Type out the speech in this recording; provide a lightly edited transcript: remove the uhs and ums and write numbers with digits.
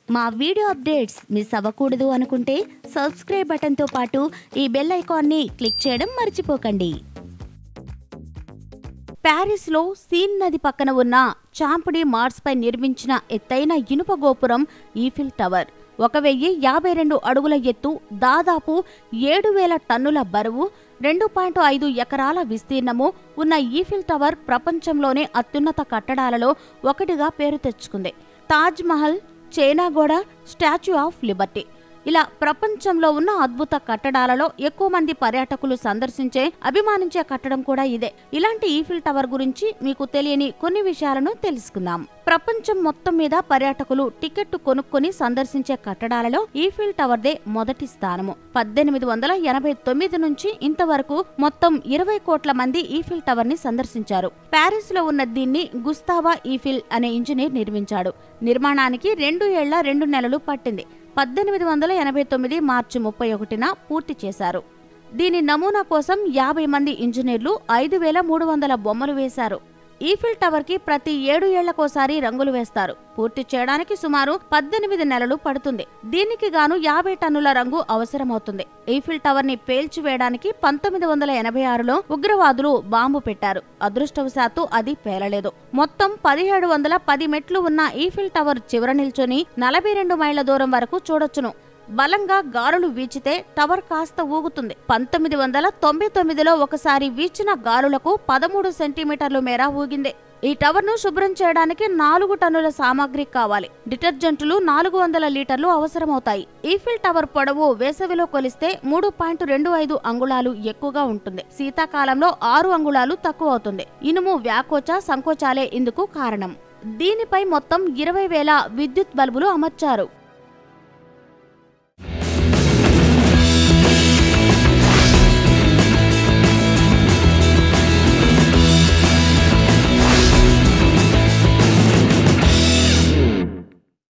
మా video updates miss అవ్వకూడదు అనుకుంటే సబ్స్క్రైబ్ బటన్తో పాటు ఈ బెల్ ఐకాన్ని క్లిక్ చేయడం మర్చిపోకండి. ప్యారిస్లో సీన్ నది పక్కన ఉన్న చాంప్డి మార్స్పై నిర్మించిన ఎత్తైన ఇనుప గోపురం ఈఫిల్ టవర్. 1052 అడుగుల ఎత్తు, దాదాపు 7000 టన్నుల బరువు, 2.5 ఎకరాల విస్తీర్ణము ఉన్న ఈఫిల్ టవర్ ప్రపంచంలోనే అత్యున్నత కట్టడాలలో ఒకటిగా పేరు తెచ్చుకుంది. తాజ్ మహల్, చైనా గోడ, స్టాచ్యూ ఆఫ్ లిబర్టీ ఇలా ప్రపంచంలో ఉన్న అద్భుత కట్టడాలలో ఎక్కువ మంది పర్యాటకులు సందర్శించే, అభిమానించే కట్టడం కూడా ఇదే. ఇలాంటి ఈఫిల్ టవర్ గురించి మీకు తెలియని కొన్ని విషయాలను తెలుసుకుందాం. ప్రపంచం మొత్తం మీద పర్యాటకులు టికెట్ కొనుక్కొని సందర్శించే కట్టడాలలో ఈఫిల్ టవర్దే మొదటి స్థానము. 1889 నుంచి ఇంతవరకు మొత్తం 20 కోట్ల మంది ఈఫిల్ టవర్ ని సందర్శించారు. ప్యారిస్ లో ఉన్న దీన్ని గుస్తావా ఈఫిల్ అనే ఇంజనీర్ నిర్మించాడు. నిర్మాణానికి 2 ఏళ్ల 2 నెలలు పట్టింది. 1889 మార్చి 31న పూర్తి చేశారు. దీని నమూనా కోసం 50 మంది ఇంజనీర్లు 5300 బొమ్మలు వేశారు. ఈఫిల్ టవర్ కి ప్రతి 7 ఏళ్లకోసారి రంగులు వేస్తారు. పూర్తి చేయడానికి సుమారు 18 నెలలు పడుతుంది. దీనికి గాను 50 టన్నుల రంగు అవసరమవుతుంది. ఈఫిల్ టవర్ ని పేల్చివేయడానికి 1986లో ఉగ్రవాదులు బాంబు పెట్టారు. అదృష్టవశాత్తు అది పేలలేదు. మొత్తం 1710 మెట్లు ఉన్న ఈఫిల్ టవర్ చివర నిల్చొని 42 మైళ్ల దూరం వరకు చూడొచ్చును. బలంగా గాలులు వీచితే టవర్ కాస్త ఊగుతుంది. 1999లో ఒకసారి వీచిన గాలులకు 13 సెంటీమీటర్ల మేర ఊగింది. ఈ టవర్ ను శుభ్రం చేయడానికి 4 టన్నుల సామాగ్రి కావాలి. డిటర్జెంట్లు 400 లీటర్లు అవసరమవుతాయి. ఈఫిల్ టవర్ పొడవు వేసవిలో కొలిస్తే 3.25 అంగుళాలు ఎక్కువగా ఉంటుంది. శీతాకాలంలో 6 అంగుళాలు తక్కువ అవుతుంది. ఇనుము వ్యాకోచ, సంకోచాలే ఇందుకు కారణం. దీనిపై మొత్తం 20,000 విద్యుత్ బల్బులు అమర్చారు.